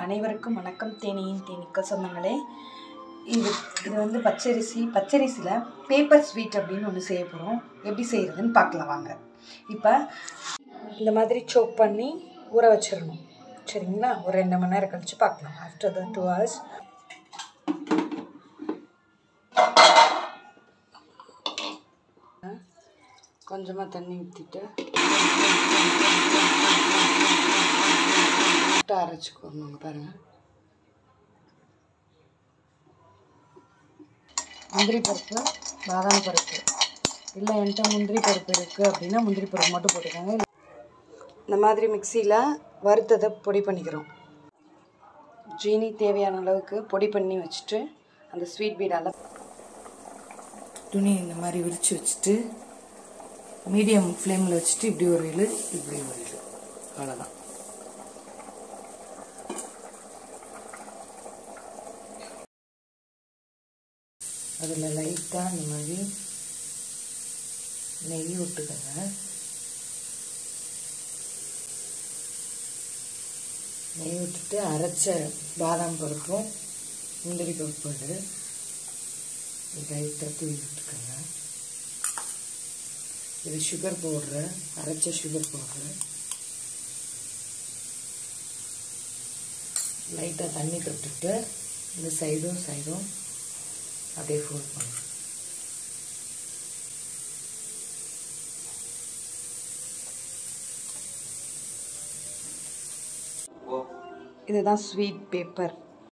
அனைவருக்கும் வணக்கம். தேனியின் தேனீக்கள் சொந்தங்களே, இது வந்து பச்சரிசியில் பேப்பர் ஸ்வீட் அப்படின்னு ஒன்று செய்ய போகிறோம். எப்படி செய்கிறதுன்னு பார்க்கலாம் வாங்க. இப்போ இந்த மாதிரி சோப் பண்ணி ஊற வச்சிடணும். சரிங்களா? ஒரு 2 மணி நேரம் கழித்து பார்க்கலாம். ஆஃப்டர் த 2 hours கொஞ்சமாக தண்ணி ஊற்றிட்டு அரைச்சிக்கோங்க. பாருங்கள், முந்திரி பருப்பு, பாதாம் பருப்பு இல்லை என்கிட்ட முந்திரி பருப்பு இருக்குது அப்படின்னா முந்திரி பருப்பு மட்டும் போட்டுக்கோங்க. இந்த மாதிரி மிக்சியில் வறுத்ததை பொடி பண்ணிக்கிறோம். ஜீனி தேவையான அளவுக்கு பொடி பண்ணி வச்சுட்டு அந்த ஸ்வீட் பீடால் துணி இந்த மாதிரி விரித்து வச்சுட்டு மீடியம் ஃப்ளேமில் வச்சுட்டு இப்படி ஒரு இழு இப்படி ஒரு இழு, அவ்வளோதான். அதில் லைட்டாக இந்த மாதிரி நெய் விட்டுக்கோங்க. நெய் விட்டுட்டு அரைச்ச பாதாம் பருப்பும் முந்திரி பருப்பு லைட்டாக தூவி விட்டுக்கோங்க. இது சுகர் பவுட்ரு, அரைச்ச சுகர் பவுட்ரு. லைட்டாக தண்ணி தொட்டுட்டு இந்த சைடும் அப்படியே ஃபோல்ட் பண்ணுங்க. இதுதான் ஸ்வீட் பேப்பர்.